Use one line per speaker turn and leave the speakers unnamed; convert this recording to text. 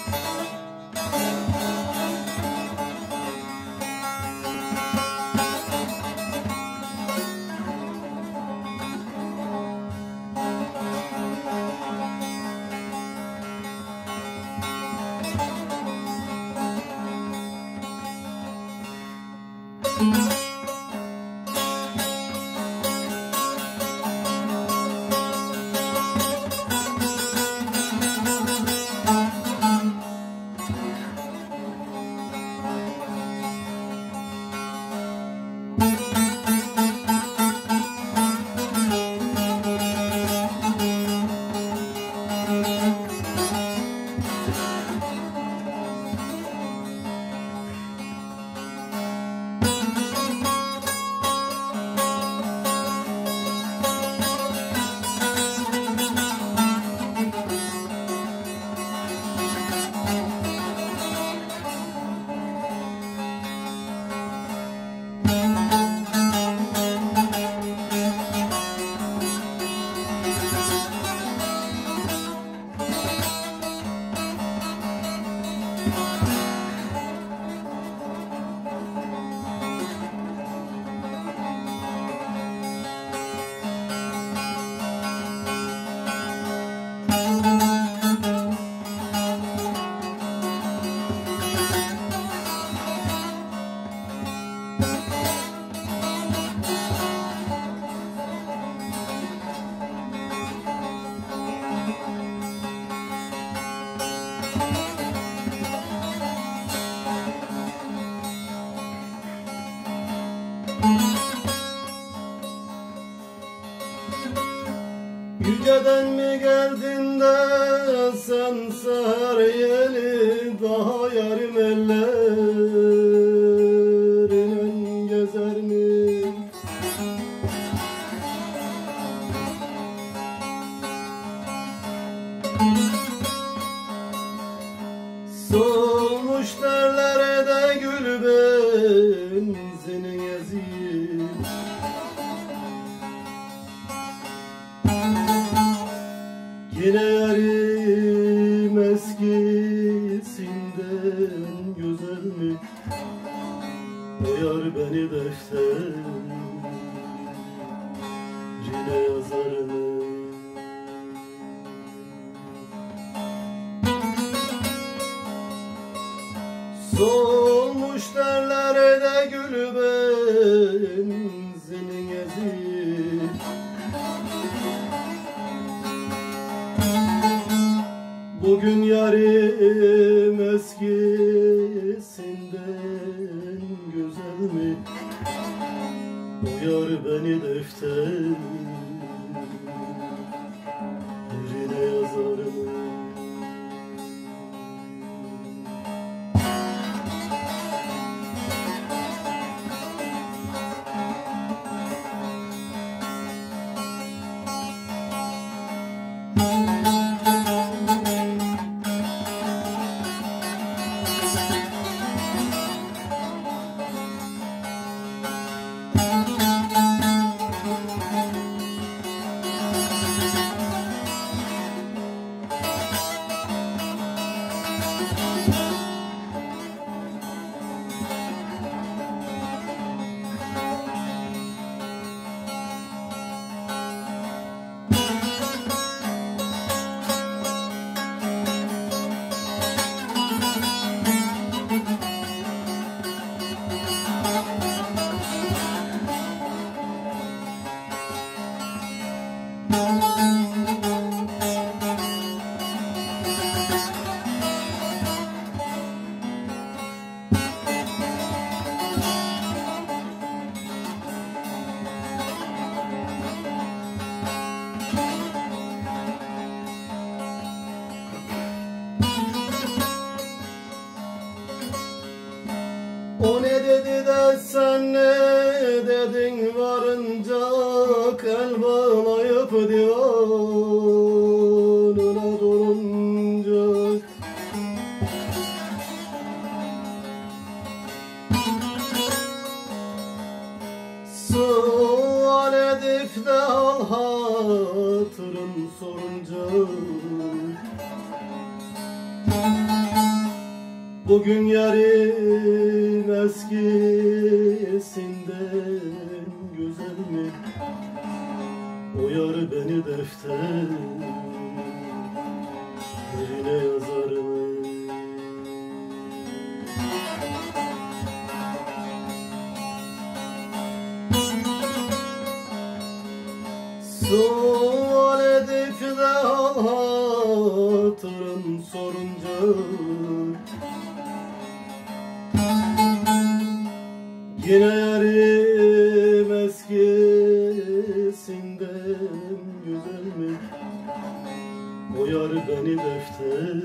Yüceden mi geldin de sen seher yeli, daha yarım ellerinin gezer mi? Solmuş derler de gül benzini ezip, yine yarim eskisinden güzel mi? O yar beni defterine yazar mı? Solmuş derler de gül benzinin ezip, bugün yarim eskisinden güzel mi? O yar beni defterine yazar mı? O ne dedi de sen ne dedin, varınca el bağlayıp divanına durunca. Sual edip de al hatırın sorunca. Bugün yarım eskisinden güzel mi? O yar beni defterine yazar mı? Sual edip de hatırım sorunca yine yarım eskisinden güzel mi? O yar beni defterine